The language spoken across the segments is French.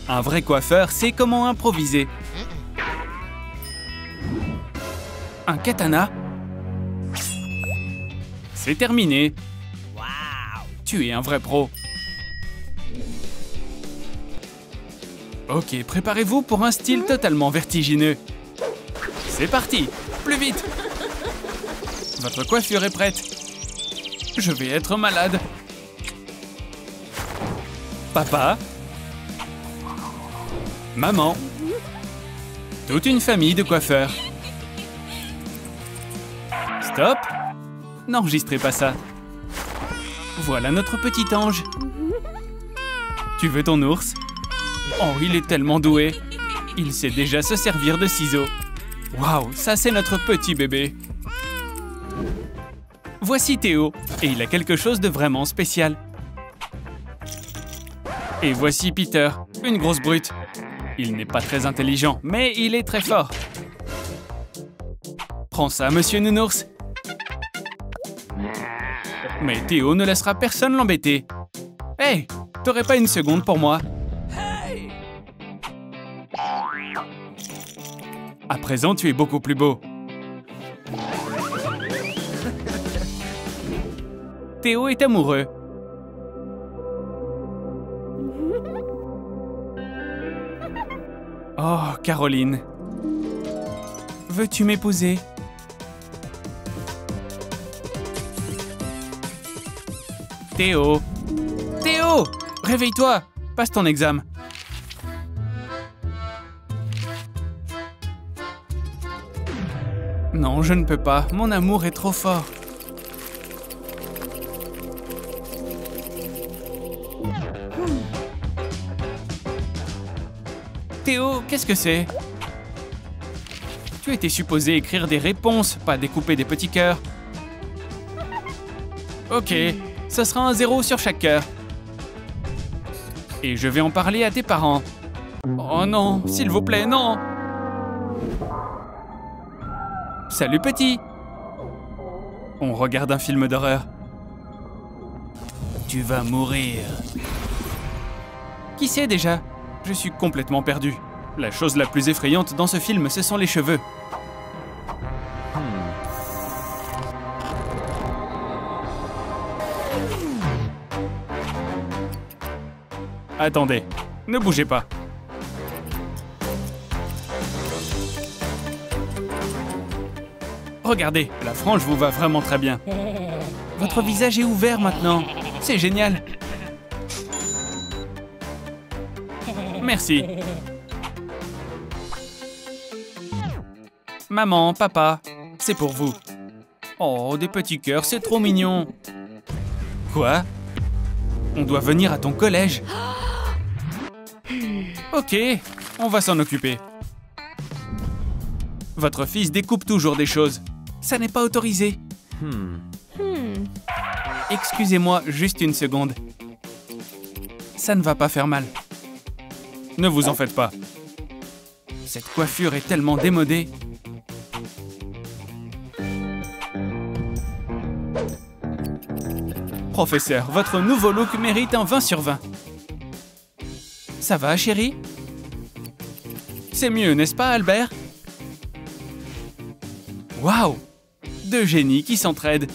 Un vrai coiffeur sait comment improviser. Un katana? C'est terminé. Tu es un vrai pro. Ok, préparez-vous pour un style totalement vertigineux. C'est parti, plus vite. Votre coiffure est prête. Je vais être malade. Papa? Maman? Toute une famille de coiffeurs. Stop! N'enregistrez pas ça. Voilà notre petit ange. Tu veux ton ours? Oh, il est tellement doué. Il sait déjà se servir de ciseaux. Waouh, ça c'est notre petit bébé. Voici Théo, et il a quelque chose de vraiment spécial. Et voici Peter, une grosse brute. Il n'est pas très intelligent, mais il est très fort. Prends ça, monsieur Nounours. Mais Théo ne laissera personne l'embêter. Hey, t'aurais pas une seconde pour moi? À présent, tu es beaucoup plus beau. Théo est amoureux. Oh, Caroline. Veux-tu m'épouser? Théo! Théo! Réveille-toi! Passe ton examen. Non, je ne peux pas. Mon amour est trop fort. Théo, qu'est-ce que c'est? Tu étais supposé écrire des réponses, pas découper des petits cœurs. Ok, ça sera un 0 sur chaque cœur. Et je vais en parler à tes parents. Oh non, s'il vous plaît, non! Salut petit! On regarde un film d'horreur. Tu vas mourir. Qui c'est déjà? Je suis complètement perdu. La chose la plus effrayante dans ce film, ce sont les cheveux. Attendez, ne bougez pas. Regardez, la frange vous va vraiment très bien. Votre visage est ouvert maintenant. C'est génial. Merci. Maman, papa, c'est pour vous. Oh, des petits cœurs, c'est trop mignon. Quoi? On doit venir à ton collège. Ok, on va s'en occuper. Votre fils découpe toujours des choses. Ça n'est pas autorisé. Excusez-moi, juste une seconde. Ça ne va pas faire mal. Ne vous en faites pas. Cette coiffure est tellement démodée. Professeur, votre nouveau look mérite un 20 sur 20. Ça va, chérie? C'est mieux, n'est-ce pas, Albert? Waouh! Deux génies qui s'entraident.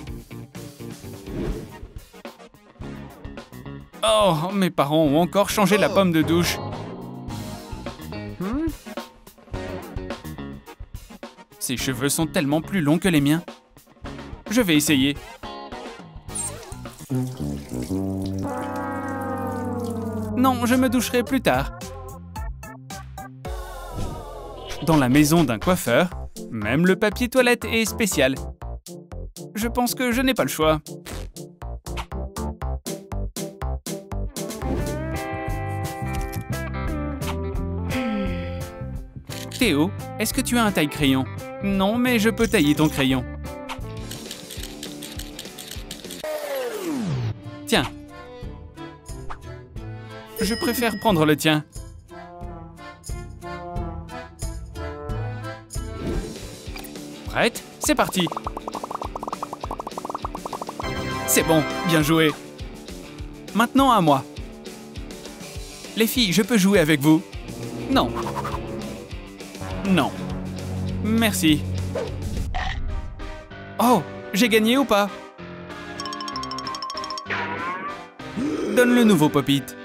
Oh, mes parents ont encore changé la pomme de douche. Ses cheveux sont tellement plus longs que les miens. Je vais essayer. Non, je me doucherai plus tard. Dans la maison d'un coiffeur, même le papier toilette est spécial. Je pense que je n'ai pas le choix. Théo, est-ce que tu as un taille-crayon? Non, mais je peux tailler ton crayon. Tiens. Je préfère prendre le tien. Prête? C'est parti. C'est bon, bien joué. Maintenant à moi. Les filles, je peux jouer avec vous? Non. Non. Merci. Oh, j'ai gagné ou pas? Donne le nouveau Pop-It.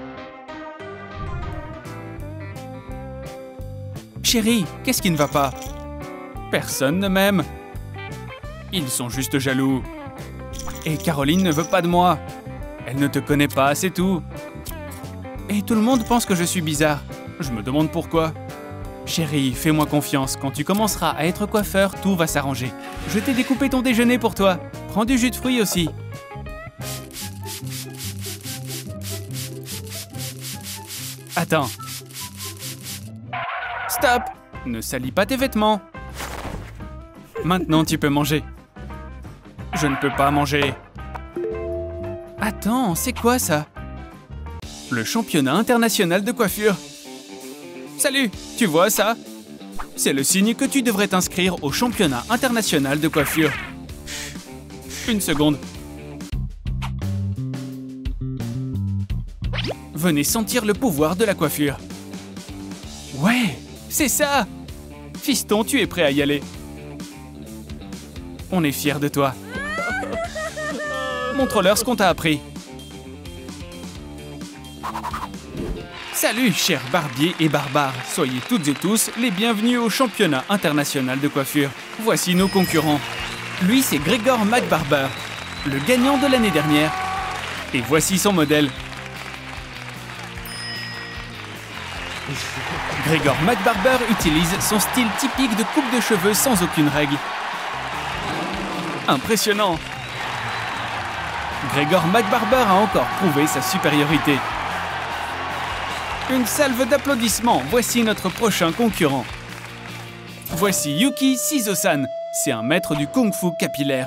Chérie, qu'est-ce qui ne va pas? Personne ne m'aime. Ils sont juste jaloux. Et Caroline ne veut pas de moi. Elle ne te connaît pas, c'est tout. Et tout le monde pense que je suis bizarre. Je me demande pourquoi. Chérie, fais-moi confiance. Quand tu commenceras à être coiffeur, tout va s'arranger. Je t'ai découpé ton déjeuner pour toi. Prends du jus de fruits aussi. Attends. Stop! Ne salis pas tes vêtements. Maintenant, tu peux manger. Je ne peux pas manger. Attends, c'est quoi ça? Le championnat international de coiffure. Salut, tu vois ça? C'est le signe que tu devrais t'inscrire au championnat international de coiffure. Une seconde. Venez sentir le pouvoir de la coiffure. Ouais, c'est ça! Fiston, tu es prêt à y aller. On est fiers de toi. Montre-leur ce qu'on t'a appris. Salut, chers barbiers et barbares. Soyez toutes et tous les bienvenus au championnat international de coiffure. Voici nos concurrents. Lui, c'est Gregor McBarber, le gagnant de l'année dernière. Et voici son modèle. Gregor McBarber utilise son style typique de coupe de cheveux sans aucune règle. Impressionnant! Gregor McBarber a encore prouvé sa supériorité. Une salve d'applaudissements, voici notre prochain concurrent. Voici Yuki Shizo-san, c'est un maître du kung-fu capillaire.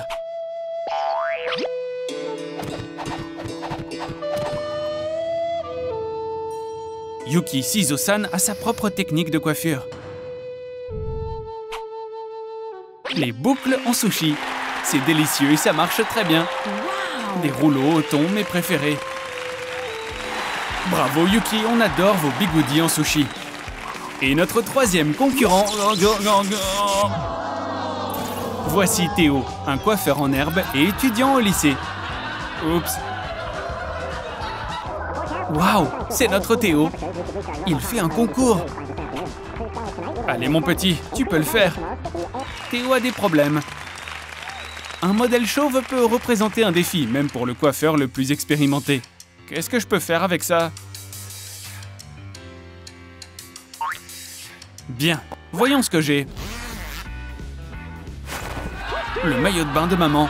Yuki Shizo-san a sa propre technique de coiffure. Les boucles en sushi. C'est délicieux et ça marche très bien. Des rouleaux au thon, mes préférés. Bravo Yuki, on adore vos bigoudis en sushi. Et notre troisième concurrent... Voici Théo, un coiffeur en herbe et étudiant au lycée. Oups. Waouh, c'est notre Théo. Il fait un concours. Allez mon petit, tu peux le faire. Théo a des problèmes. Un modèle chauve peut représenter un défi, même pour le coiffeur le plus expérimenté. Qu'est-ce que je peux faire avec ça? Bien, voyons ce que j'ai. Le maillot de bain de maman.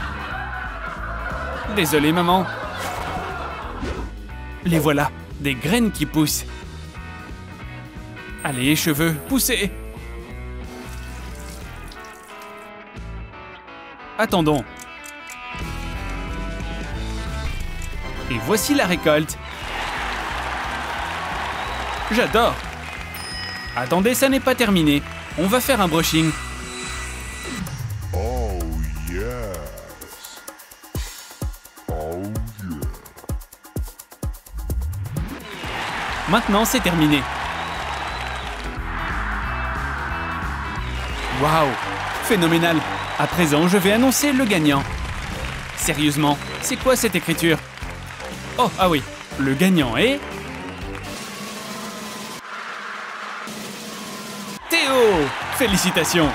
Désolé maman. Les voilà, des graines qui poussent. Allez, cheveux, poussez. Attendons. Et voici la récolte. J'adore. Attendez, ça n'est pas terminé. On va faire un brushing. Oh yes. Oh yeah. Maintenant, c'est terminé. Waouh, phénoménal. À présent, je vais annoncer le gagnant. Sérieusement, c'est quoi cette écriture? Oh, ah oui, le gagnant est... Théo! Félicitations!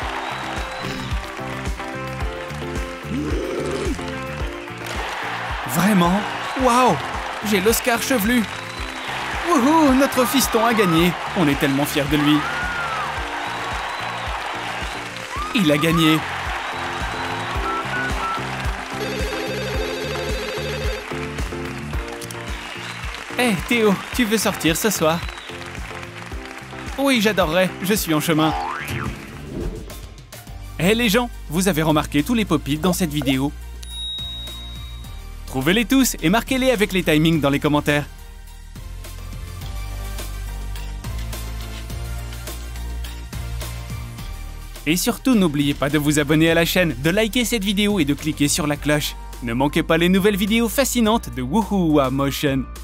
Vraiment? Waouh! J'ai l'Oscar chevelu! Wouhou! Notre fiston a gagné! On est tellement fiers de lui! Il a gagné! Hé, Théo, tu veux sortir ce soir? Oui, j'adorerais, je suis en chemin. Hé les gens, vous avez remarqué tous les pop-it dans cette vidéo? Trouvez-les tous et marquez-les avec les timings dans les commentaires. Et surtout, n'oubliez pas de vous abonner à la chaîne, de liker cette vidéo et de cliquer sur la cloche. Ne manquez pas les nouvelles vidéos fascinantes de Woohoo Motion.